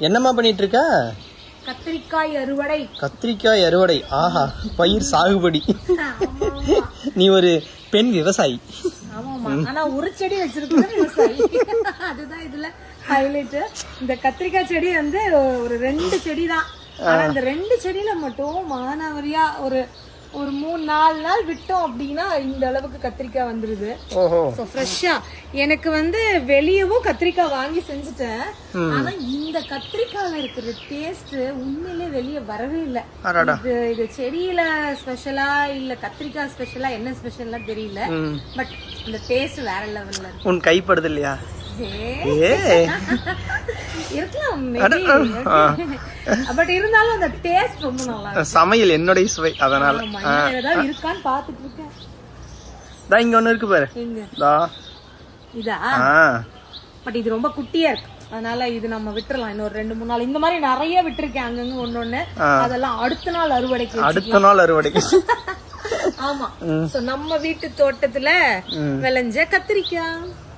என்னம்மா பண்ணிட்டு இருக்க? கத்திரிக்காய் அறுவடை. கத்திரிக்காய் அறுவடை. ஆஹா, பயிர் சாகுபடி. நீ ஒரு பெண் விவசாயி. ஆமாமா, ஆனா ஒரு செடி வச்சிருக்க விவசாயி. அதுதான் இதுல ஹைலைட். இந்த கத்திரிக்காய் செடி வந்து ஒரு 2 செடி தான். ஆனா இந்த 2 செடியில மட்டும் மானாவரியா ஒரு 3-4 நாள் விட்டோம் அப்படின்னா இந்த அளவுக்கு கத்திரிக்காய் வந்துருது. சோ ஃப்ரெஷ்ஷா. எனக்கு வந்து வெளியவும் கத்திரிக்காய் வாங்கி செஞ்சுட்டேன். ஆனா இந்த கத்திரிக்காயில இருக்கிற டேஸ்ட் உண்மையிலே வெளியே வரவே இல்லை. இது செடியில ஸ்பெஷலா இல்ல கத்திரிக்காய் ஸ்பெஷலா என்ன ஸ்பெஷல்லா தெரியல. பட் இந்த டேஸ்ட் வேற லெவல்ல இருக்கு. உன் கைப்படுது இல்லையா? இருக்கலாம், பட் இருந்தாலும் அந்த டேஸ்ட் ரொம்ப நல்லா இருக்கு. சமையல் என்னோட சுவை, அதனால ஏதாவது இருக்கான்னு பாத்துட்டு இருக்கேன். இங்க ஒண்ணு இருக்கு பாரு. இதா? பட் இது ரொம்ப குட்டியா இருக்கு, அதனால இது நம்ம விட்டுறலாம். இன்னொரு 2-3 நாள். இந்த மாதிரி நிறைய விட்டுருக்கேன் அங்கங்க ஒன்னொன்னு. அதெல்லாம் அடுத்த நாள் அறுவடைக்கு. ஆமா, நம்ம வீட்டு தோட்டத்துல விளைஞ்ச கத்திரிக்காய்.